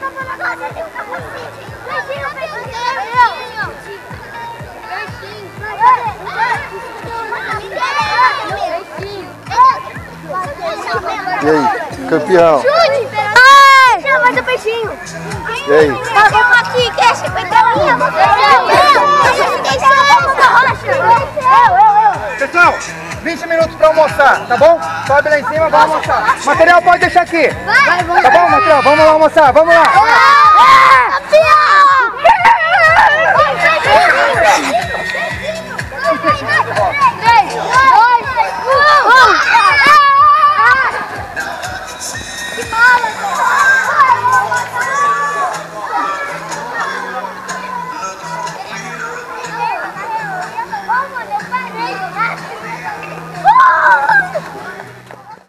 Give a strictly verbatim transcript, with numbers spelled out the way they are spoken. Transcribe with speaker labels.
Speaker 1: E aí, campeão?
Speaker 2: Chute! Ai! Chama mais o peixinho!
Speaker 1: E aí?
Speaker 2: Tá bom aqui, quer cinquenta linha?
Speaker 3: Pessoal, vinte minutos para almoçar, tá bom? Sobe lá em cima, vamos almoçar. Material pode deixar aqui. Tá bom, material? Vamos lá almoçar, vamos lá.